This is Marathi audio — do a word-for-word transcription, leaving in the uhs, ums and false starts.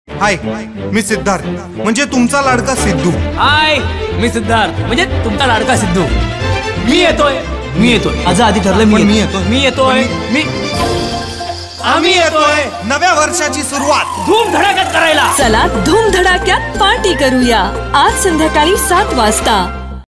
हाय, मी सिद्धार्थ, म्हणजे तुमचा लाडका सिद्धू. हाय, मी सिद्धार्थ, म्हणजे तुमचा लाडका सिद्धू. मी येतोय मी येतोय माझं आधी ठरलं. मी मी येतोय मी येतोय मी आम्ही येतोय नव्या वर्षाची सुरुवात धूम धडाक्यात करायला. चला धूम धडाक्यात पार्टी करूया आज संध्याकाळी सात वाजता.